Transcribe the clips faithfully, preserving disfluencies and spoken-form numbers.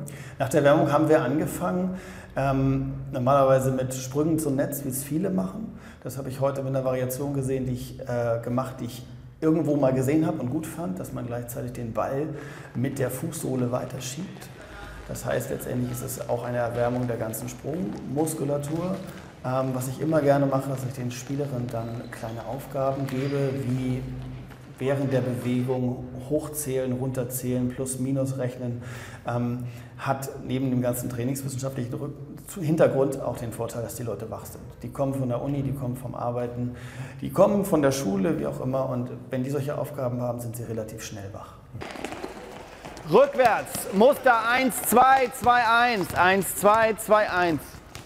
Nach der Wärmung haben wir angefangen, ähm, normalerweise mit Sprüngen zum Netz, wie es viele machen. Das habe ich heute mit einer Variation gesehen, die ich äh, gemacht, die ich irgendwo mal gesehen habe und gut fand, dass man gleichzeitig den Ball mit der Fußsohle weiterschiebt. Das heißt, letztendlich ist es auch eine Erwärmung der ganzen Sprungmuskulatur. Ähm, was ich immer gerne mache, dass ich den Spielerinnen dann kleine Aufgaben gebe, wie während der Bewegung hochzählen, runterzählen, plus, minus rechnen, ähm, hat neben dem ganzen trainingswissenschaftlichen Hintergrund auch den Vorteil, dass die Leute wach sind. Die kommen von der Uni, die kommen vom Arbeiten, die kommen von der Schule, wie auch immer, und wenn die solche Aufgaben haben, sind sie relativ schnell wach. Rückwärts, Muster eins, zwei, zwei, eins, eins, zwei, zwei, eins.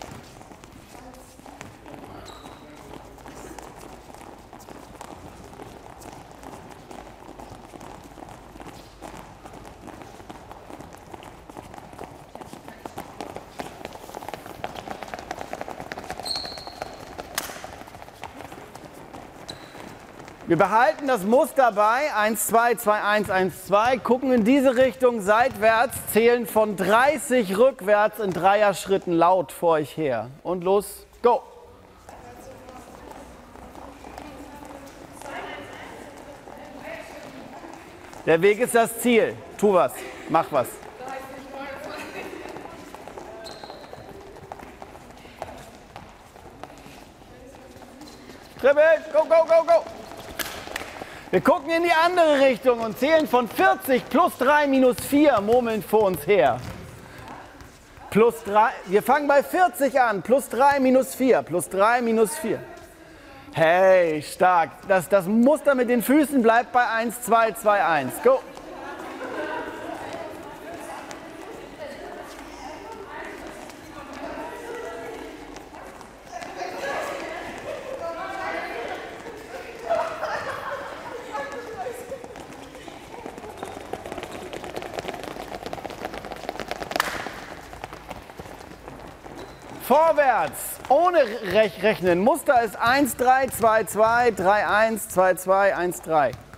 Wir behalten das Muster bei eins, zwei, zwei, eins, eins, zwei, gucken in diese Richtung seitwärts, zählen von dreißig rückwärts in Dreierschritten laut vor euch her. Und los, go! Der Weg ist das Ziel. Tu was, mach was. Dribbel, go, go, go, go! Wir gucken in die andere Richtung und zählen von vierzig plus drei minus vier, murmeln vor uns her. Plus drei, wir fangen bei vierzig an, plus drei minus vier, plus drei minus vier. Hey, stark. Das, das Muster mit den Füßen bleibt bei eins, zwei, zwei, eins. Go! Vorwärts, ohne Rechnen. Muster ist eins, drei, zwei, zwei, drei, eins, zwei, zwei, eins, drei.